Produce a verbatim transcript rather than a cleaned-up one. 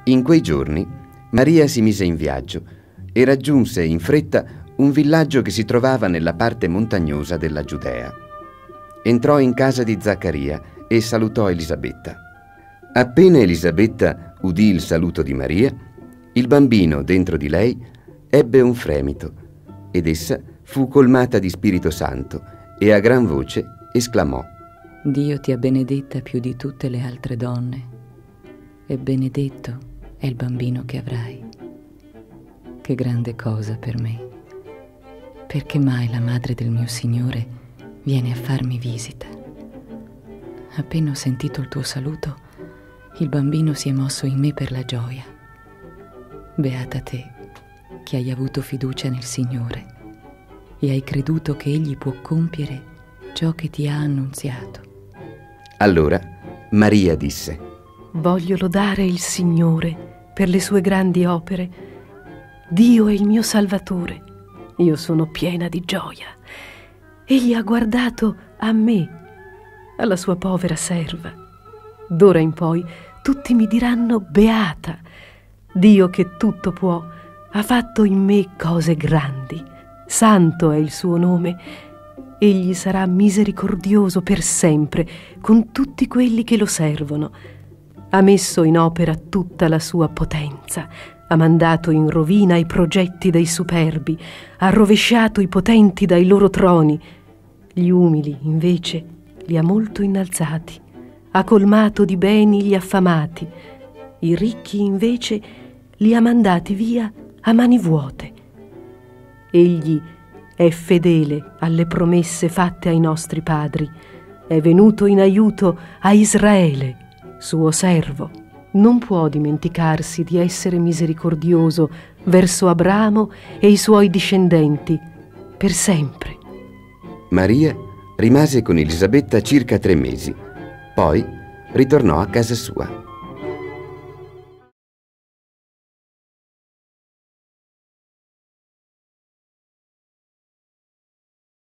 In quei giorni Maria si mise in viaggio e raggiunse in fretta un villaggio che si trovava nella parte montagnosa della Giudea. Entrò in casa di Zaccaria e salutò Elisabetta. Appena Elisabetta udì il saluto di Maria, il bambino dentro di lei ebbe un fremito ed essa fu colmata di Spirito Santo e a gran voce esclamò: Dio ti ha benedetta più di tutte le altre donne e benedetto è il bambino che avrai. Che grande cosa per me. Perché mai la madre del mio Signore viene a farmi visita? Appena ho sentito il tuo saluto, il bambino si è mosso in me per la gioia. Beata te, che hai avuto fiducia nel Signore e hai creduto che Egli può compiere ciò che ti ha annunziato. Allora Maria disse: Voglio lodare il Signore per le sue grandi opere. Dio è il mio Salvatore. Io sono piena di gioia. Egli ha guardato a me, alla sua povera serva. D'ora in poi tutti mi diranno beata. Dio che tutto può ha fatto in me cose grandi. Santo è il suo nome. Egli sarà misericordioso per sempre con tutti quelli che lo servono. Ha messo in opera tutta la sua potenza. Ha mandato in rovina i progetti dei superbi. Ha rovesciato i potenti dai loro troni. Gli umili, invece, li ha molto innalzati. Ha colmato di beni gli affamati. I ricchi, invece, li ha mandati via a mani vuote. Egli è fedele alle promesse fatte ai nostri padri. È venuto in aiuto a Israele, suo servo. Non può dimenticarsi di essere misericordioso verso Abramo e i suoi discendenti per sempre. Maria rimase con Elisabetta circa tre mesi, poi ritornò a casa sua.